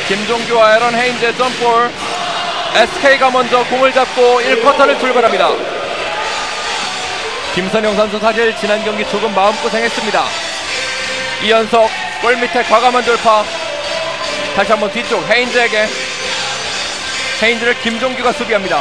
김종규와 에런 헤인즈의 점볼. SK가 먼저 공을 잡고 1쿼터를 출발합니다. 김선영 선수 사실 지난 경기 조금 마음고생했습니다. 이연석 골 밑에 과감한 돌파. 다시 한번 뒤쪽 헤인즈에게. 헤인즈를 김종규가 수비합니다.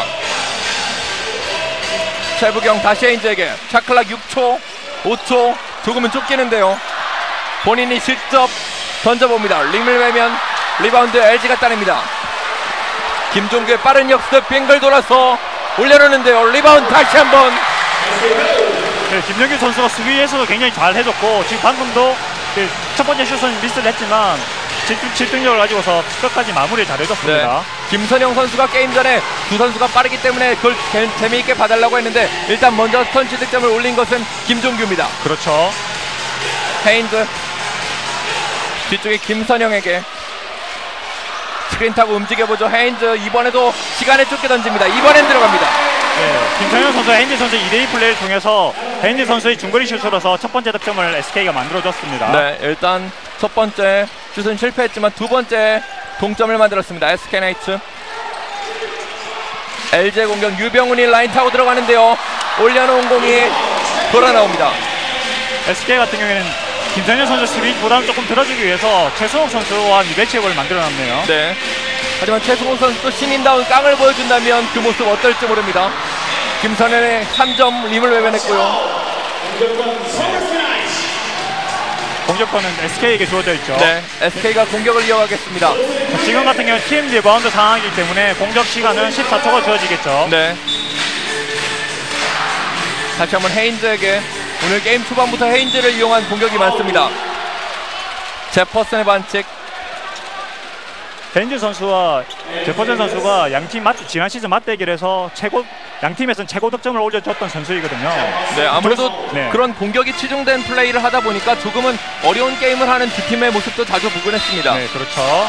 최부경 다시 헤인즈에게. 샤클락 6초 5초 조금은 쫓기는데요. 본인이 직접 던져봅니다. 림을 매면 리바운드 LG가 따냅니다. 김종규의 빠른 역습 빙글 돌아서 올려놓는데요. 리바운드 다시 한번. 네, 김종규 선수가 수비에서도 굉장히 잘 해줬고 지금 방금도 첫 번째 슛은 미스를 했지만 집중력을 가지고서 끝까지 마무리를 잘 해줬습니다. 네. 김선영 선수가 게임 전에 두 선수가 빠르기 때문에 그걸 재미있게 봐달라고 했는데 일단 먼저 스턴치 득점을 올린 것은 김종규입니다. 그렇죠. 헤인즈 뒤쪽에 김선영에게 스크린 타고 움직여보죠. 헤인즈 이번에도 시간에 쫓겨 던집니다. 이번엔 들어갑니다. 네, 김선영 선수, 헤인즈 선수 2대2 플레이를 통해서 헤인즈 선수의 중거리 슛으로서 첫 번째 득점을 SK가 만들어줬습니다. 네, 일단 첫 번째 슛은 실패했지만 두 번째 동점을 만들었습니다. SK 나이츠. LG 공격 유병훈이 라인 타고 들어가는데요. 올려놓은 공이 돌아 나옵니다. SK 같은 경우에는 김선영 선수 수비 부담을 조금 들어주기 위해서 최승욱 선수와 매치업을 만들어놨네요. 네. 하지만 최승욱 선수도 신인다운 깡을 보여준다면 그 모습 어떨지 모릅니다. 김선영의 3점 림을 외면했고요. 공격권은 SK에게 주어져 있죠. 네, SK가 공격을 이어가겠습니다. 지금 같은 경우는 팀 리바운드 상황이기 때문에 공격 시간은 14초가 주어지겠죠. 네. 다시 한번 헤인즈에게. 오늘 게임 초반부터 헤인즈를 이용한 공격이 많습니다. 제퍼슨의 반칙. 헤인즈 선수와 제퍼슨 선수가 양팀 지난 시즌 맞대결에서 양팀에서는 최고 득점을 올려줬던 선수이거든요. 네, 아무래도 그런 공격이 치중된 플레이를 하다 보니까 조금은 어려운 게임을 하는 두 팀의 모습도 자주 보곤 했습니다. 네, 그렇죠.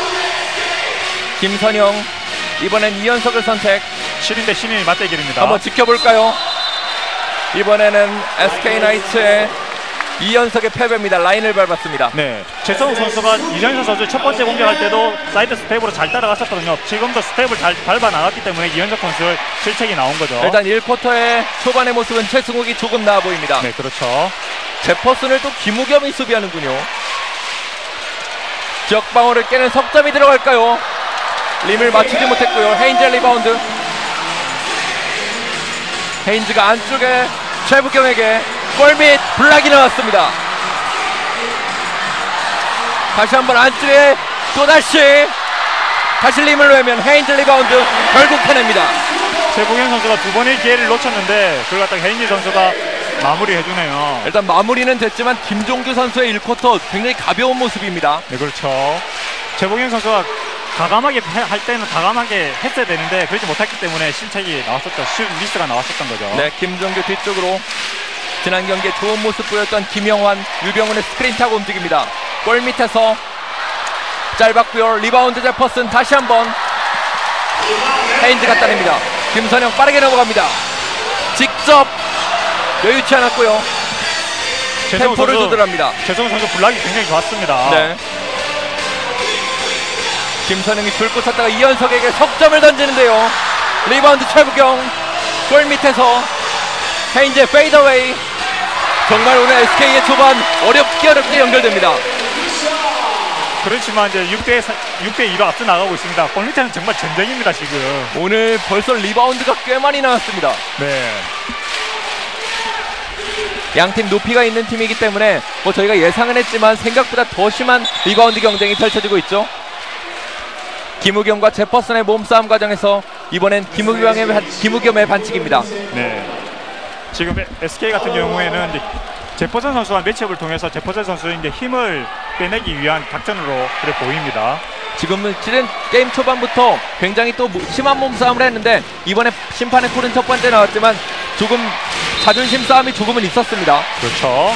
김선영 이번엔 이연석을 선택. 신인 대 신인의 맞대결입니다. 한번 지켜볼까요? 이번에는 SK 나이츠의 이연석의 패배입니다. 라인을 밟았습니다. 네, 최성욱 선수가 이정현 선수 첫 번째 공격할 때도 사이드 스텝으로 잘 따라갔었거든요. 지금도 스텝을 잘 밟아 나갔기 때문에 이연석 선수의 실책이 나온 거죠. 일단 1쿼터의 초반의 모습은 최승욱이 조금 나아 보입니다. 네, 그렇죠. 제퍼슨을 또 김우겸이 수비하는군요. 지역방어를 깨는 석점이 들어갈까요? 림을 맞추지 못했고요. 헤인즈 리바운드. 헤인즈가 안쪽에 최부경에게 골밑 블락이 나왔습니다. 다시 한번 안쪽에 또다시 림을 외면 헤인즈 리바운드. 결국 해냅니다. 최부경 선수가 두 번의 기회를 놓쳤는데 그걸 갖다가 헤인즈 선수가 마무리해주네요. 일단 마무리는 됐지만 김종규 선수의 1쿼터 굉장히 가벼운 모습입니다. 네, 그렇죠. 최부경 선수가 과감하게 할 때는 과감하게 했어야 되는데 그렇지 못했기 때문에 실책이 나왔었죠. 슛 미스가 나왔었던 거죠. 네, 김종규 뒤쪽으로 지난 경기에 좋은 모습 보였던 김영환, 유병훈의 스크린 타고 움직입니다. 골 밑에서 짧았고요. 리바운드 제퍼슨 다시 한번 헤인즈가 따냅니다. 김선영 빠르게 넘어갑니다. 직접 여유치 않았고요. 템포를 조절합니다. 최성훈 선수 블락이 굉장히 좋았습니다. 네. 김선영이 줄고 섰다가 이연석에게 석점을 던지는데요. 리바운드 최부경. 골 밑에서 헤인즈의 페이더웨이. 정말 오늘 SK의 초반 어렵게 연결됩니다. 그렇지만 이제 6대2로 앞서 나가고 있습니다. 골 밑에는 정말 전쟁입니다 지금. 오늘 벌써 리바운드가 꽤 많이 나왔습니다. 네. 양팀 높이가 있는 팀이기 때문에 저희가 예상은 했지만 생각보다 더 심한 리바운드 경쟁이 펼쳐지고 있죠. 김우겸과 제퍼슨의 몸싸움 과정에서 이번엔 김우겸의 반칙입니다. 네. 지금 SK 같은 경우에는 이제 제퍼슨 선수와 매치업을 통해서 제퍼슨 선수의 이제 힘을 빼내기 위한 작전으로 그래 보입니다. 지금은 게임 초반부터 굉장히 또 심한 몸싸움을 했는데 이번에 심판의 콜은 첫 번째 나왔지만 조금 자존심 싸움이 조금은 있었습니다. 그렇죠.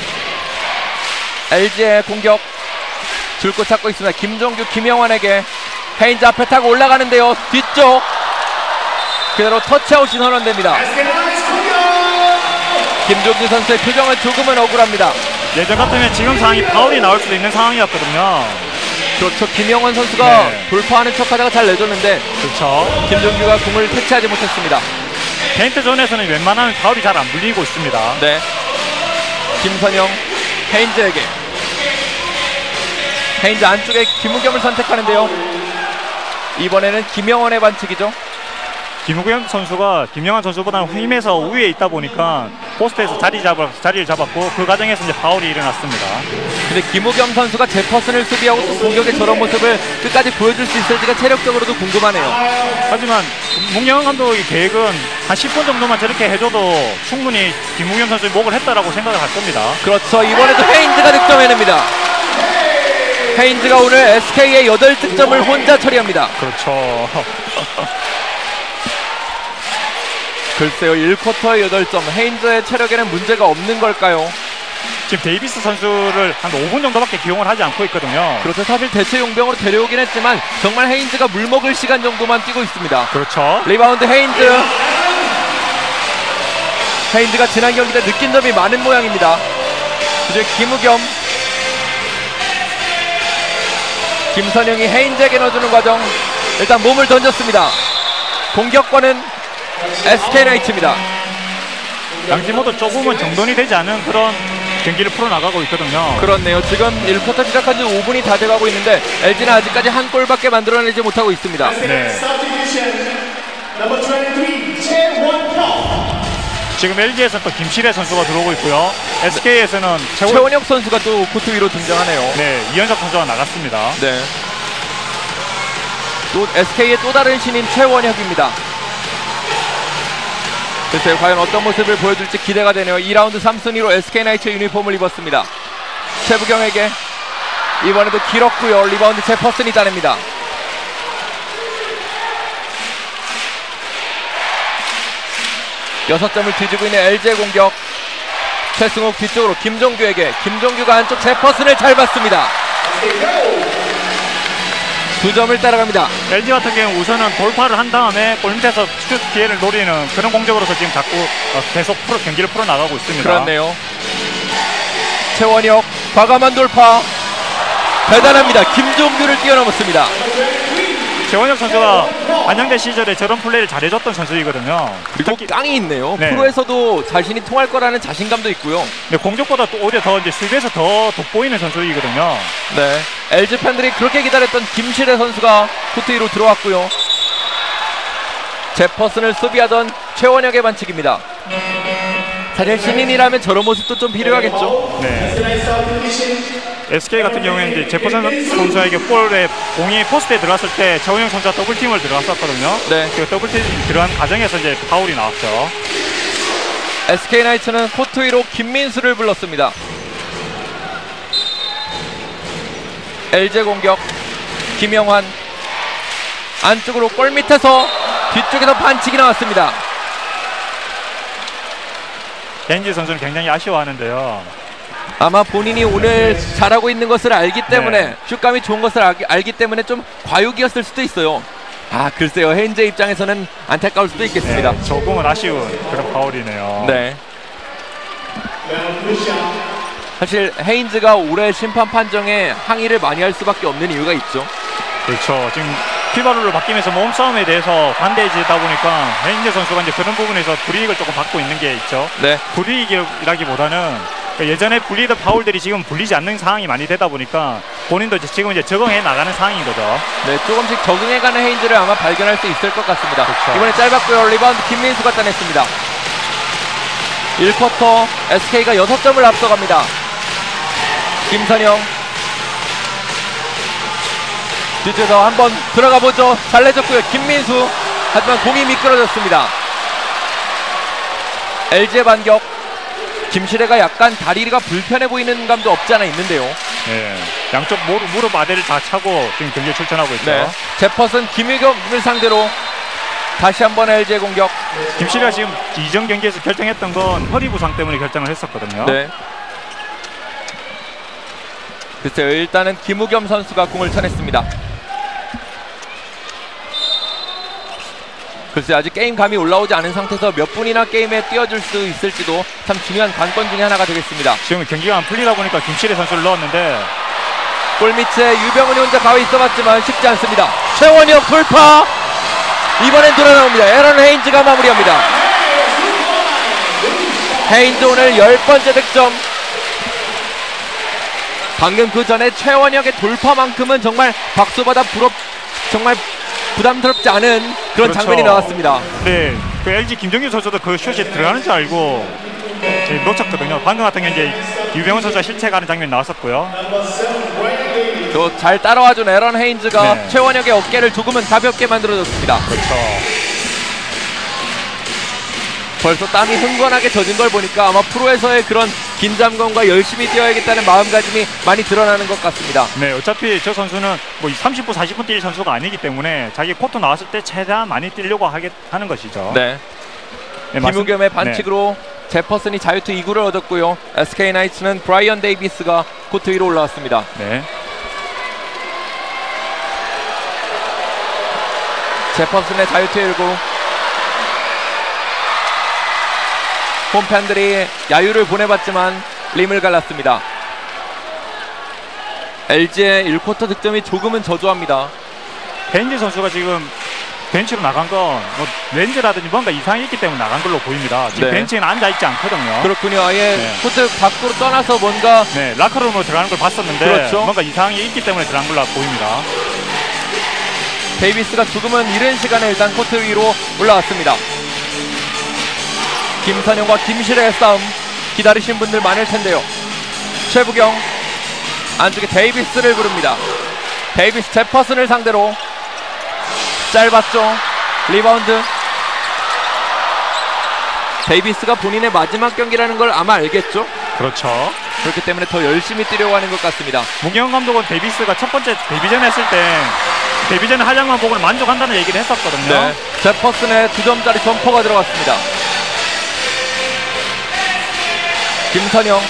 LG의 공격 줄곧 찾고 있습니다. 김종규, 김영환에게 헤인즈 앞에 타고 올라가는데요. 뒤쪽 그대로 터치아웃이 선언됩니다. 김종규 선수의 표정은 조금은 억울합니다. 예전 같으면 지금 상황이 파울이 나올 수도 있는 상황이었거든요. 그렇죠. 김영환 선수가 네. 돌파하는 척하다가 잘 내줬는데 그렇죠. 김종규가 공을 캐치하지 못했습니다. 페인트 존에서는 웬만하면 파울이 잘 안 불리고 있습니다. 네. 김선영 헤인즈에게. 헤인즈 안쪽에 김우겸을 선택하는데요. 이번에는 김영원의 반칙이죠. 김우겸 선수가 김영환 선수보다는 힘에서 우위에 있다 보니까 포스트에서 자리를 잡았고 그 과정에서 이제 파울이 일어났습니다. 근데 김우겸 선수가 제퍼슨을 수비하고 또 공격의 저런 모습을 끝까지 보여줄 수 있을지가 체력적으로도 궁금하네요. 하지만 문경원 감독의 계획은 한 10분 정도만 저렇게 해줘도 충분히 김우겸 선수의 목을 했다라고 생각을 할 겁니다. 그렇죠. 이번에도 헤인즈가 득점해냅니다. 헤인즈가 오늘 SK의 8득점을 혼자 처리합니다. 그렇죠. 글쎄요. 1쿼터에 8점. 헤인즈의 체력에는 문제가 없는 걸까요? 지금 데이비스 선수를 한 5분 정도밖에 기용을 하지 않고 있거든요. 그렇죠. 사실 대체 용병으로 데려오긴 했지만 정말 헤인즈가 물먹을 시간 정도만 뛰고 있습니다. 그렇죠. 리바운드 헤인즈. 헤인즈가 지난 경기 때 느낀 점이 많은 모양입니다. 이제 김우겸, 김선영이 헤인즈에게 넣어주는 과정. 일단 몸을 던졌습니다. 공격권은 SK나이츠입니다. 양팀 모두 조금은 정돈이 되지 않은 그런 경기를 풀어나가고 있거든요. 그렇네요. 지금 1쿼터 시작한 지 5분이 다 돼가고 있는데 LG는 아직까지 한 골밖에 만들어내지 못하고 있습니다. 네. 지금 LG에서는 또 김실애 선수가 들어오고 있고요. SK에서는 최원혁 선수가 또 코트 위로 등장하네요. 네, 이현석 선수가 나갔습니다. 네. 또 SK의 또 다른 신인 최원혁입니다. 글쎄요, 과연 어떤 모습을 보여줄지 기대가 되네요. 2라운드 3순위로 SK나이츠 유니폼을 입었습니다. 최부경에게 이번에도 길었고요. 리바운드 제퍼슨이 따냅니다. 여섯 점을 뒤지고 있는 LG의 공격. 최승욱 뒤쪽으로 김종규에게. 김종규가 안쪽 제퍼슨을 잘 봤습니다. 2점을 따라갑니다. LG 같은 경우 우선은 돌파를 한 다음에 골밑에서 슛 기회를 노리는 그런 공격으로서 지금 자꾸 계속 경기를 풀어나가고 있습니다. 그렇네요. 최원혁 과감한 돌파 대단합니다. 김종규를 뛰어넘었습니다. 최원혁 선수가 안양대 시절에 저런 플레이를 잘해줬던 선수이거든요. 그리고 깡이 있네요. 네. 프로에서도 자신이 통할 거라는 자신감도 있고요. 네, 공격보다 또 오히려 더 이제 수비에서 더 돋보이는 선수이거든요. 네, LG 팬들이 그렇게 기다렸던 김실애 선수가 코트 위로 들어왔고요. 제퍼슨을 수비하던 최원혁의 반칙입니다. 사실 신인이라면 저런 모습도 좀 필요하겠죠. 네. SK 같은 경우에는 이제 제퍼슨 선수에게 공이 포스트에 들어갔을 때 최원혁 선수가 더블팀을 들어갔었거든요. 네. 그 더블팀 들어간 과정에서 이제 파울이 나왔죠. SK나이츠는 코트 위로 김민수를 불렀습니다. LG 공격. 김영환 안쪽으로 골 밑에서 뒤쪽에서 반칙이 나왔습니다. 벤지 선수는 굉장히 아쉬워하는데요. 아마 본인이 오늘 잘하고 있는 것을 알기 때문에 네. 슛감이 좋은 것을 알기 때문에 좀 과욕이었을 수도 있어요. 아, 글쎄요. 헤인즈 입장에서는 안타까울 수도 있겠습니다. 네, 조금은 아쉬운 그런 파울이네요. 네. 사실 헤인즈가 올해 심판 판정에 항의를 많이 할 수밖에 없는 이유가 있죠. 그렇죠. 지금 피바룰로 바뀌면서 몸싸움에 대해서 반대해지다 보니까 헤인즈 선수가 이제 그런 부분에서 불이익을 조금 받고 있는 게 있죠. 네. 불이익이라기보다는 예전에 불리던 파울들이 지금 불리지 않는 상황이 많이 되다 보니까 본인도 지금 이제 적응해 나가는 상황인 거죠. 네, 조금씩 적응해가는 헤인즈를 아마 발견할 수 있을 것 같습니다. 그렇죠. 이번에 짧았고요. 리바운드 김민수가 따냈습니다. 1쿼터 SK가 6점을 앞서갑니다. 김선영 뒤쪽에서 한번 들어가보죠. 잘 내줬고요. 김민수. 하지만 공이 미끄러졌습니다. LG의 반격. 김실애가 약간 다리가 불편해 보이는 감도 없지 않아 있는데요. 네, 양쪽 무릎 아대를 다 차고 지금 경기에 출전하고 있죠. 네. 제퍼슨 김유겸을 상대로 다시 한번 LG의 공격. 김실애가 지금 이전 경기에서 결정했던 건 허리 부상 때문에 결정을 했었거든요. 네. 글쎄요. 일단은 김우겸 선수가 공을 쳐냈습니다. 글쎄요. 아직 게임 감이 올라오지 않은 상태에서 몇 분이나 게임에 뛰어줄 수 있을지도 참 중요한 관건 중에 하나가 되겠습니다. 지금 경기가 안 풀리다 보니까 김실애 선수를 넣었는데 골밑에 유병훈이 혼자 가위 있어봤지만 쉽지 않습니다. 최원혁 돌파. 이번엔 돌아 나옵니다. 에런 헤인즈가 마무리합니다. 헤인즈 오늘 10번째 득점. 방금 그 전에 최원혁의 돌파만큼은 정말 박수받아 정말 부담스럽지 않은 그런 그렇죠. 장면이 나왔습니다. 네, 그 LG 김정규 선수도 그 슛이 들어가는 줄 알고 놓쳤거든요. 방금 같은 경우 이제 유병훈 선수가 실책하는 장면이 나왔었고요. 또 잘 따라와준 에런 헤인즈가 네. 최원혁의 어깨를 조금은 가볍게 만들어줬습니다. 그렇죠. 벌써 땀이 흥건하게 젖은 걸 보니까 아마 프로에서의 그런 긴장감과 열심히 뛰어야겠다는 마음가짐이 많이 드러나는 것 같습니다. 네, 어차피 저 선수는 뭐 30분, 40분 뛸 선수가 아니기 때문에 자기 코트 나왔을 때 최대한 많이 뛰려고 하는 것이죠. 네. 네, 김우겸의 반칙으로 제퍼슨이 자유투 2구를 얻었고요. SK 나이츠는 브라이언 데이비스가 코트 위로 올라왔습니다. 네. 제퍼슨의 자유투 1구. 홈팬들이 야유를 보내봤지만 림을 갈랐습니다. LG의 1쿼터 득점이 조금은 저조합니다. 헤인즈 선수가 지금 벤치로 나간 건 뭐 렌즈라든지 뭔가 이상이 있기 때문에 나간 걸로 보입니다. 지금 네. 벤치에는 앉아있지 않거든요. 그렇군요. 아예 네. 코트 밖으로 떠나서 뭔가 네, 라커룸으로 들어가는 걸 봤었는데 그렇죠. 뭔가 이상이 있기 때문에 들어간 걸로 보입니다. 데이비스가 조금은 이른 시간에 일단 코트 위로 올라왔습니다. 김선영과 김실의 싸움 기다리신 분들 많을 텐데요. 최부경 안쪽에 데이비스를 부릅니다. 데이비스 제퍼슨을 상대로 짧았죠. 리바운드. 데이비스가 본인의 마지막 경기라는 걸 아마 알겠죠. 그렇죠. 그렇기 때문에 더 열심히 뛰려고 하는 것 같습니다. 문경원 감독은 데이비스가 첫 번째 데뷔전 했을 때 데뷔전 하장만 보고는 만족한다는 얘기를 했었거든요. 네. 제퍼슨의 2점짜리 점퍼가 들어갔습니다. 김선영.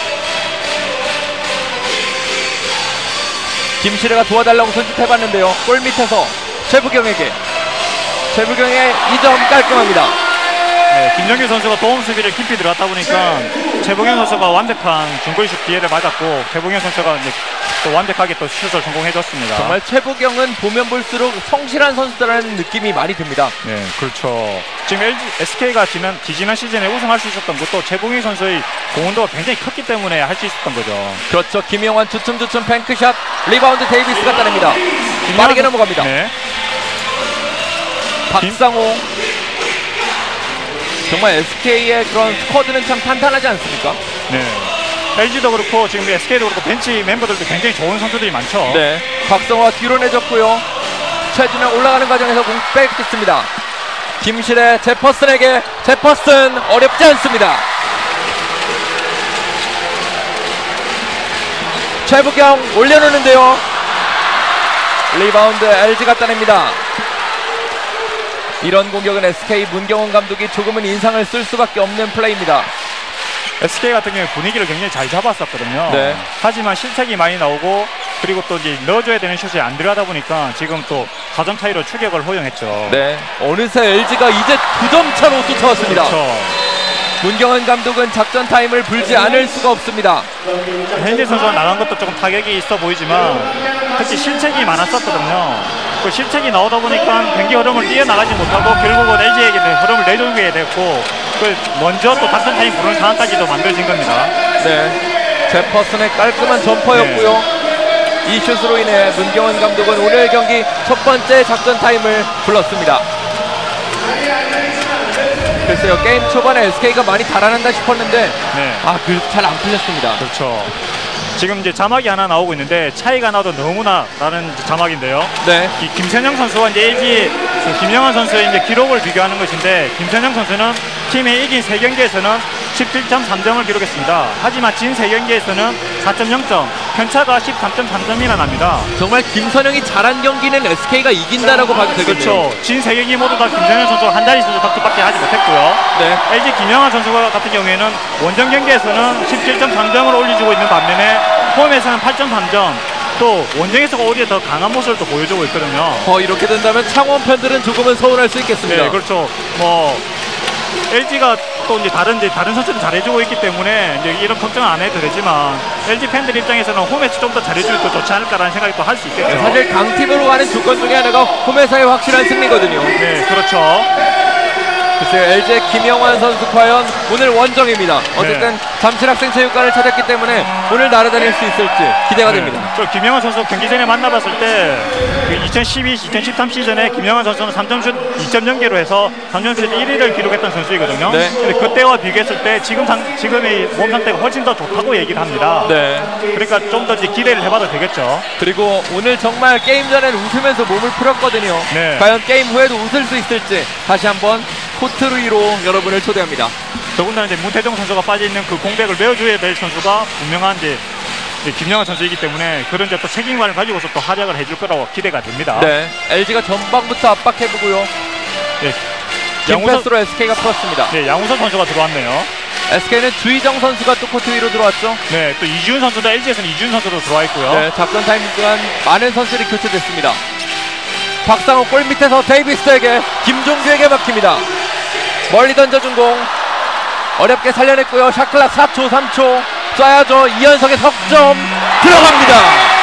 김시래가 도와달라고 손짓해봤는데요. 골 밑에서 최부경에게. 최부경의 2점 깔끔합니다. 네, 김정규 선수가 도움 수비를 깊이 들어갔다 보니까 최봉현 선수가 완벽한 중거리슛 기회를 맞았고 최봉현 선수가 이제 또 완벽하게 또 슛을 성공해줬습니다. 정말 최부경은 보면 볼수록 성실한 선수라는 느낌이 많이 듭니다. 네, 그렇죠. 지금 SK가 지지난 시즌에 우승할 수 있었던 것도 최봉현 선수의 공헌도가 굉장히 컸기 때문에 할 수 있었던 거죠. 그렇죠. 김영환 주춤주춤 뱅크샷. 리바운드 데이비스가 따냅니다. 빠르게 넘어갑니다. 네. 박상호. 정말 SK의 그런 스쿼드는 참 탄탄하지 않습니까? 네. LG도 그렇고 지금 SK도 그렇고 벤치 멤버들도 굉장히 좋은 선수들이 많죠. 네. 박성호가 뒤로 내줬고요. 최준영 올라가는 과정에서 공 뺏겼습니다. 김실의 제퍼슨에게. 제퍼슨 어렵지 않습니다. 최부경 올려놓는데요. 리바운드 LG가 따냅니다. 이런 공격은 SK 문경원 감독이 조금은 인상을 쓸 수밖에 없는 플레이입니다. SK 같은 경우에 분위기를 굉장히 잘 잡았었거든요. 네. 하지만 실책이 많이 나오고 그리고 또 이제 넣어줘야 되는 슛이 안 들어가다 보니까 지금 또 4점 차이로 추격을 허용했죠. 네. 어느새 LG가 이제 9점 차로 쫓아왔습니다. 그렇죠. 문경원 감독은 작전 타임을 불지 않을 수가 없습니다. 헤인즈 선수가 나간 것도 조금 타격이 있어 보이지만 특히 실책이 많았었거든요. 그 실책이 나오다 보니까 경기 흐름을 뛰어나가지 못하고 결국은 LG에게 흐름을 내주게 됐고 그 먼저 또 작전 타임 부르는 상황까지도 만들어진 겁니다. 네. 제퍼슨의 깔끔한 점퍼였고요. 이 슛으로 인해 문경원 감독은 오늘 경기 첫 번째 작전 타임을 불렀습니다. 글쎄요, 게임 초반에 SK가 많이 달아난다 싶었는데 네. 잘 안 풀렸습니다. 그렇죠. 지금 이제 자막이 하나 나오고 있는데 차이가 나도 너무나 라는 자막인데요. 네. 이 김선영 선수와 이제 LG 김영환 선수의 이제 기록을 비교하는 것인데 김선영 선수는 팀이 이긴 3경기에서는 17.3점을 기록했습니다. 하지만 진 3경기에서는 4.0점, 편차가 13.3점이나 납니다. 정말 김선영이 잘한 경기는 SK가 이긴다라고 봐도 되겠죠. 그렇죠. 진 3경기 모두 다 김선영 선수가 한 자릿수 득점밖에 하지 못했고요. 네. LG 김영환 선수 같은 경우에는 원정 경기에서는 17.3점을 올려주고 있는 반면에 홈에서는 8.3점, 또 원정에서가 오히려 더 강한 모습을 또 보여주고 있거든요. 이렇게 된다면 창원 팬들은 조금은 서운할 수 있겠습니다. 네, 그렇죠. 뭐 LG가 또 이제 다른 선수들이 잘해주고 있기 때문에 이제 이런 걱정은 안 해도 되지만 LG 팬들 입장에서는 홈에서 좀 더 잘해주면 더 좋지 않을까라는 생각이 또 할 수 있겠죠. 사실 강팀으로 가는 조건 중에 하나가 홈에서의 확실한 승리거든요. 네, 그렇죠. 글쎄요, LG의 김영환 선수 과연 오늘 원정입니다. 어쨌든 잠실학생체육관을 찾았기 때문에 오늘 날아다닐 수 있을지 기대가 됩니다. 김영환 선수 경기 전에 만나봤을 때 2012, 2013 시즌에 김영환 선수는 3점슛 2.0개로 해서 3점슛 1위를 기록했던 선수이거든요. 네. 근데 그때와 비교했을 때 지금의 몸 상태가 훨씬 더 좋다고 얘기를 합니다. 네. 그러니까 좀 더 기대를 해봐도 되겠죠. 그리고 오늘 정말 게임 전에는 웃으면서 몸을 풀었거든요. 네. 과연 게임 후에도 웃을 수 있을지 다시 한번 코트 위로 여러분을 초대합니다. 더군다나 이제 문태종 선수가 빠져있는 그 공백을 메워줘야 될 선수가 분명한 이제 김영환 선수이기 때문에 그런 이제 또 책임감을 가지고서 또 활약을 해줄 거라고 기대가 됩니다. 네, LG가 전방부터 압박해보고요. 네. 김패스로 SK가 풀었습니다. 네, 양우석 선수가 들어왔네요. SK는 주희정 선수가 또 코트 위로 들어왔죠. 네, 또 이지훈 선수도 LG에서는 이지훈 선수도 들어와 있고요. 네, 작전 타임 동안 많은 선수들이 교체됐습니다. 박상호 골 밑에서 데이비스에게 김종규에게 막힙니다. 멀리 던져준 공 어렵게 살려냈고요. 샤클락 4초 3초 쏴야죠. 이현석의 석점 들어갑니다.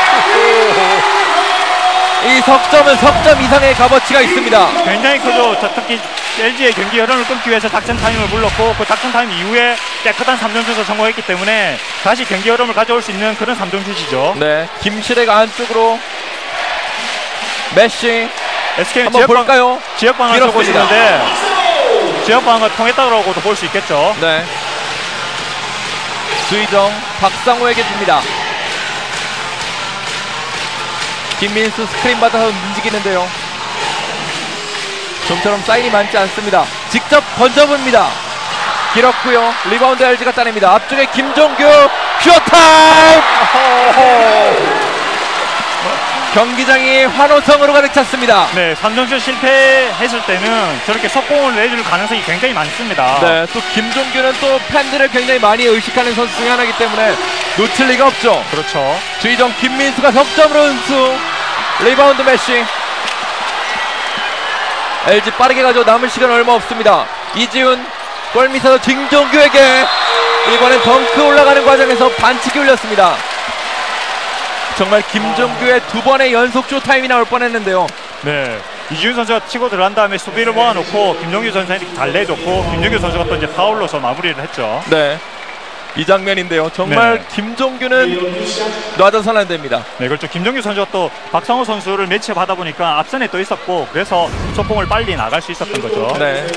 이 석점은 석점 이상의 값어치가 있습니다. 굉장히 크죠. 특히 LG의 경기 흐름을 끊기 위해서 작전 타임을 불렀고 그 작전 타임 이후에 깨끗한 3점슛을 성공했기 때문에 다시 경기 흐름을 가져올 수 있는 그런 3점슛이죠. 네, 김시래가 안쪽으로 메시 SK는 한번 볼까요? 지역방을 쓰고 있는데 지역방을 통했다고도 볼 수 있겠죠. 네, 주희정 박상호에게 줍니다. 김민수 스크린 받아서 움직이는데요. 좀처럼 사인이 많지 않습니다. 직접 던져봅니다. 길었고요. 리바운드 LG가 따냅니다. 앞쪽에 김종규 슈어타임! 경기장이 환호성으로 가득 찼습니다. 네, 3점슛 실패했을 때는 저렇게 속공을 내줄 가능성이 굉장히 많습니다. 네, 또 김종규는 또 팬들을 굉장히 많이 의식하는 선수 중에 하나이기 때문에 놓칠 리가 없죠. 그렇죠. 주희정 김민수가 석점으로 은수. 리바운드 메시. LG 빠르게 가죠. 남은 시간 얼마 없습니다. 이지훈 골 밑에서 김종규에게 이번엔 덩크 올라가는 과정에서 반칙이 울렸습니다. 정말 김종규의 두 번의 연속 쇼타임이 나올 뻔했는데요. 네, 이지훈 선수가 치고 들어간 다음에 수비를 모아놓고 김종규 선수한테 잘 내줬고 김종규 선수가 또 이제 파울로서 마무리를 했죠. 네, 이 장면인데요. 정말 네. 김종규는 놔둬서는 안 됩니다. 네, 그렇죠. 김종규 선수가 또 박상호 선수를 매치하다 보니까 앞선에 또 있었고 그래서 소풍을 빨리 나갈 수 있었던 거죠. 네.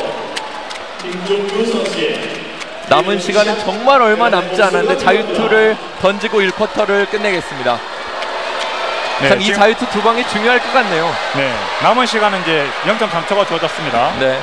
남은 시간은 정말 얼마 남지 않았는데 자유투를 던지고 1쿼터를 끝내겠습니다. 네, 참 이 자유투 두 방이 중요할 것 같네요. 네, 남은 시간은 이제 0.3초가 주어졌습니다. 네.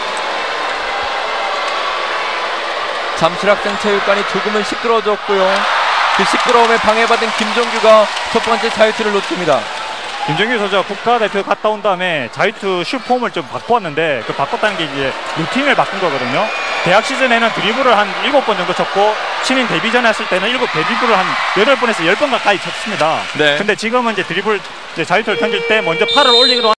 잠실학생체육관이 조금은 시끄러워졌고요. 그 시끄러움에 방해받은 김종규가 첫 번째 자유투를 놓칩니다. 김종규 선수가 국가대표 갔다 온 다음에 자유투 슛 폼을 좀 바꿨는데 그 바꿨다는 게 이제 루틴을 바꾼 거거든요. 대학 시즌에는 드리블을 한 7번 정도 쳤고 신인 데뷔전에 했을 때는 드리블을 한 8번에서 10번 가까이 쳤습니다. 네. 근데 지금은 이제 자유투를 던질 때 먼저 팔을 올리기로